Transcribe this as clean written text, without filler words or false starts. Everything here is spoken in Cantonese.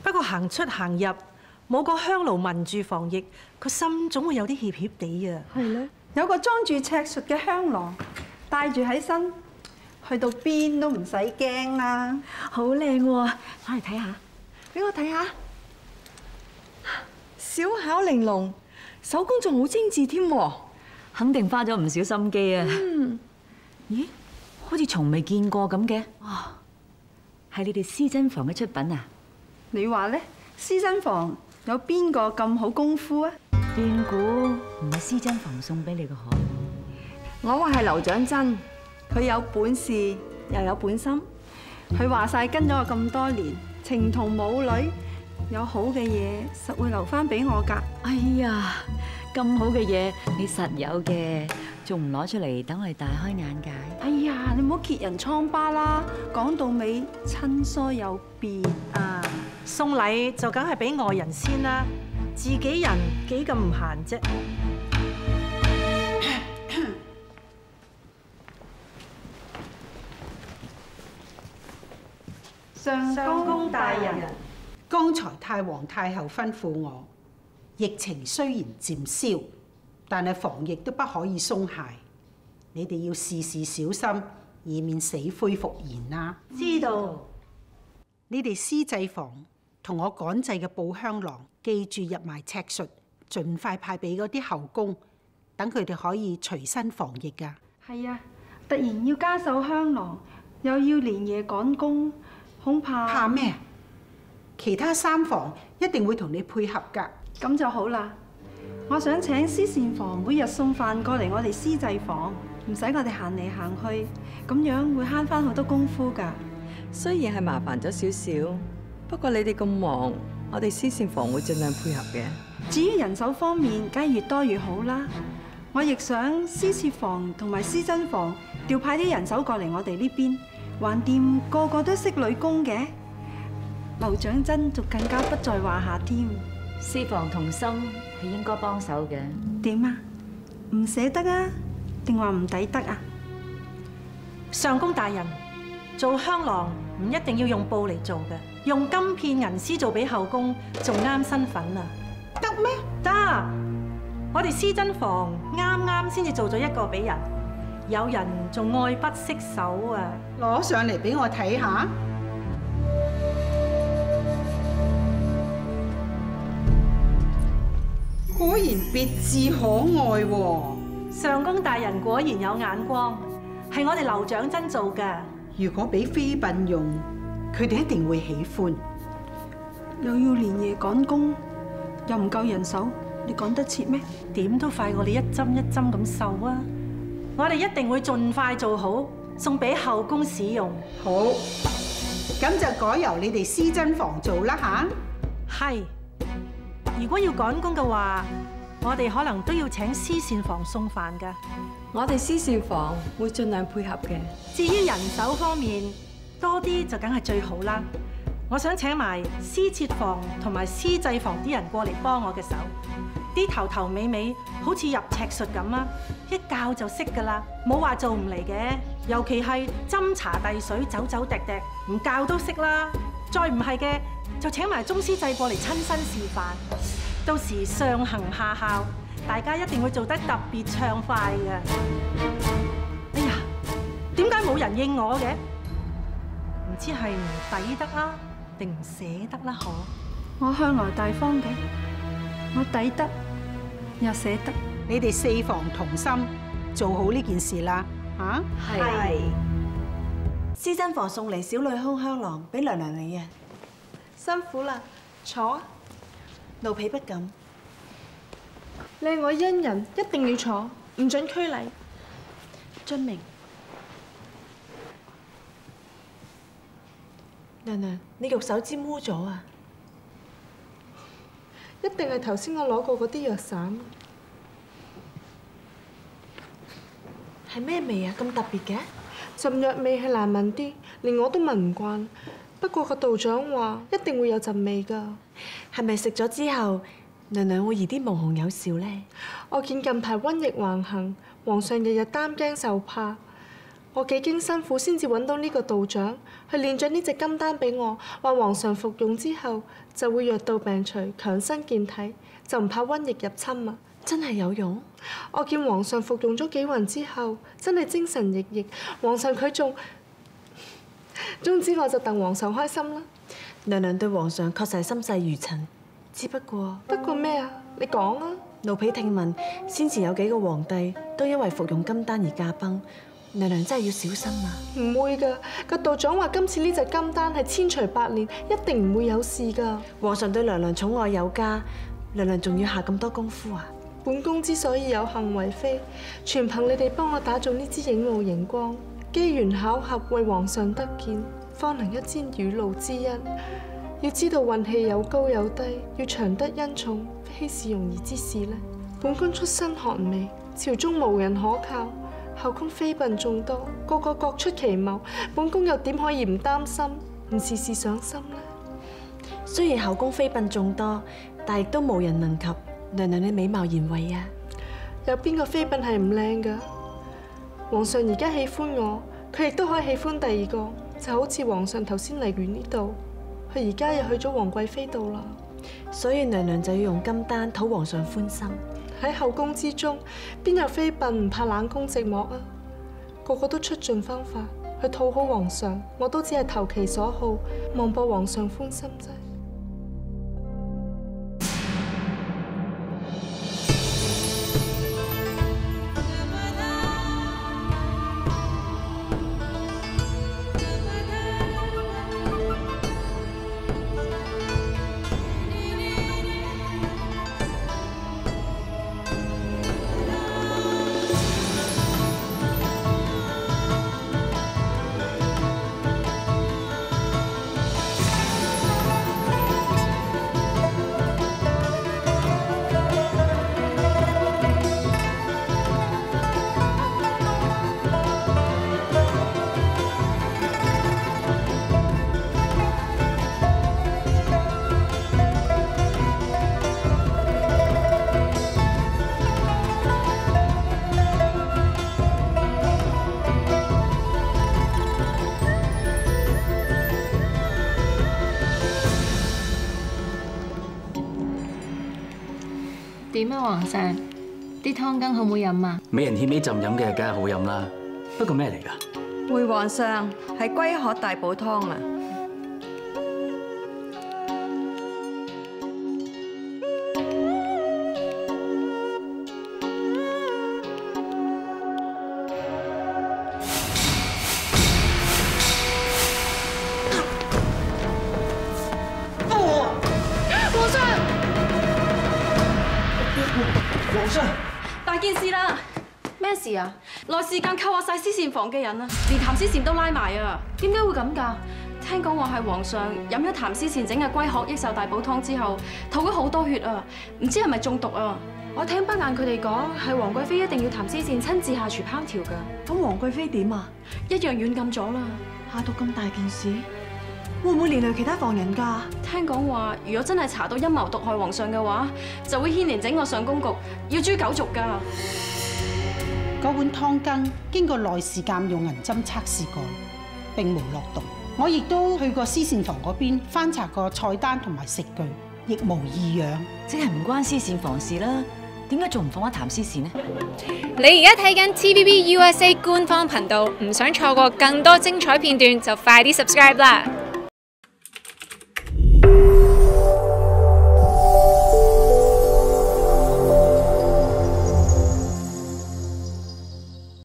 不過行出行入冇個香爐聞住防疫，個心總會有啲怯怯地啊。 係咧，有個裝住赤術嘅香囊，帶住喺身，去到邊都唔使驚啦。 好靚喎，攞嚟睇下，俾我睇下。小巧玲瓏，手工仲好精緻添喎， 肯定花咗唔少心機啊！咦，好似從未見過咁嘅。哇，係你哋施珍房嘅出品啊？ 你話咧，施珍房有邊個咁好功夫啊？ 斷估唔係施珍房送俾你嘅可？ 我話係劉長珍， 佢有本事又有本心，佢話晒跟咗我咁多年，情同母女，有好嘅嘢實會留翻俾我㗎。 哎呀，咁好嘅嘢你實有嘅，仲唔攞出嚟等我哋大開眼界？ 哎呀，你唔好揭人瘡疤啦，講到尾親疏有別啊！ 送禮就梗係俾外人先啦，自己人幾咁唔閒啫。 上公大人， 剛才太皇太后吩咐我，疫情雖然漸消，但係防疫都不可以鬆懈。你哋要事事小心，以免死灰復燃啦。 知道。 你哋施祭房同我趕製嘅寶香囊，記住入埋赤術，盡快派俾嗰啲後宮，等佢哋可以隨身防疫㗎。 係啊，突然要加手香囊，又要連夜趕工，恐怕咩？其他三房一定會同你配合㗎。 咁就好啦。我想請施膳房每日送飯過嚟我哋施祭房，唔使我哋行嚟行去，咁樣會慳翻好多功夫㗎。 雖然係麻煩咗少少，不過你哋咁忙，我哋施膳房會盡量配合嘅。 至於人手方面，梗係越多越好啦。我亦想施設房同埋施珍房調派啲人手過嚟我哋呢邊，橫掂個個都識女工嘅。劉長珍就更加不在話下添。 施房同心係應該幫手嘅。 點啊？唔捨得啊？定話唔抵得啊？ 上公大人，做香囊唔一定要用布嚟做嘅，用金片銀絲做俾後宮仲啱身份啊！ 得咩？ 得，我哋施珍房啱啱先至做咗一個俾人，有人仲愛不釋手啊！ 攞上嚟俾我睇下。果然別致可愛喎！ 上公大人果然有眼光，係我哋劉長珍做㗎。 如果俾妃嬪用，佢哋一定會喜歡。 又要連夜趕工，又唔夠人手，你趕得切咩？ 點都快過你一針一針咁繡啊！我哋一定會盡快做好，送俾後宮使用。 好，咁就改由你哋施珍房做啦吓。 係，如果要趕工嘅話，我哋可能都要請施膳房送飯㗎。 我哋施膳房會盡量配合嘅。 至於人手方面，多啲就梗係最好啦。我想請埋施設房同埋施祭房啲人過嚟幫我嘅手，啲頭頭尾尾好似入赤術咁啊，一教就識㗎啦，冇話做唔嚟嘅。尤其係斟茶遞水、走走趯趯，唔教都識啦。再唔係嘅，就請埋宗師祭過嚟親身示範，到時上行下效，大家一定會做得特別暢快嘅。哎呀，點解冇人應我嘅？唔知係唔抵得啊，定唔捨得啦？可我向來大方嘅，我抵得又捨得。 你哋四房同心，做好呢件事啦嚇。 係。 施珍房送嚟小女空香囊俾娘娘你嘅， 辛苦啦，坐啊。 奴婢不敢。 你係我恩人，一定要坐，唔准拘禮。 遵命。娘娘，你玉手沾污咗啊！ 一定係頭先我攞過嗰啲藥散。 係咩味啊？咁特別嘅？ 陣藥味係難聞啲，連我都聞唔慣。不過個道長話一定會有陣味㗎。 係咪食咗之後，娘娘會疑啲毛孔有兆呢？ 我見近排瘟疫橫行，皇上日日擔驚受怕， 我幾經辛苦先至揾到呢個道長，去煉咗呢隻金丹俾我，話皇上服用之後就會藥到病除、強身健體，就唔怕瘟疫入侵啊！ 真係有用？ 我見皇上服用咗幾雲之後，真係精神奕奕。皇上佢仲，總之我就戥皇上開心啦。 娘娘對皇上確實係心細如塵，只不過咩啊？你講啊！ 奴婢聽聞，先前有幾個皇帝都因為服用金丹而駕崩，娘娘真係要小心啊！ 唔會㗎，個道長話今次呢隻金丹係千錘百煉，一定唔會有事㗎。 皇上對娘娘寵愛有加，娘娘仲要下咁多功夫啊！ 本宮之所以有幸為妃，全憑你哋幫我打造呢支影露熒光，機緣巧合為皇上得見，方能一展雨露之恩。要知道運氣有高有低，要長得恩寵，非是容易之事呢。本宮出身寒微，朝中無人可靠，後宮妃嬪眾多，個個各出奇謀，本宮又點可以唔擔心，唔時時上心呢？ 雖然後宮妃嬪眾多，但亦都無人能及娘娘你美貌賢惠啊！ 有邊個妃嬪係唔靚㗎？皇上而家喜歡我，佢亦都可以喜歡第二個，就好似皇上頭先嚟完呢度。佢而家又去咗皇貴妃度啦， 所以娘娘就要用金丹討皇上歡心。 喺後宮之中，邊有妃嬪唔怕冷宮寂寞啊？個個都出盡方法去討好皇上，我都只係投其所好，望博皇上歡心啫。 點啊，皇上？啲湯羹好唔好飲啊？ 美人獻呢浸飲嘅，梗係好飲啦。不過咩嚟㗎？ 回皇上，係龜殼大補湯啊！ 皇上， 大件事啦！咩事啊？內侍監扣押晒絲線房嘅人啊，連譚思善都拉埋啊！點解會咁㗎？聽講話係皇上飲咗譚思善整嘅龜殼益壽大補湯之後，吐咗好多血啊！唔知係咪中毒啊？我聽不晏佢哋講，係皇貴妃一定要譚思善親自下廚烹調㗎。 咁皇貴妃點啊？ 一樣軟禁咗啦。 下到咁大件事，會唔會連累其他房人㗎？ 聽講話，如果真係查到陰謀毒害皇上嘅話，就會牽連整個上宮局，要誅九族㗎。 嗰碗湯羹經過內侍監用銀針測試過，並無落毒。我亦都去過絲線房嗰邊翻查過菜單同埋食具，亦無異樣。 即係唔關絲線房事啦，點解仲唔放一譚絲線呢？ 你而家睇緊 TVB USA 官方頻道，唔想錯過更多精彩片段，就快啲 subscribe 啦！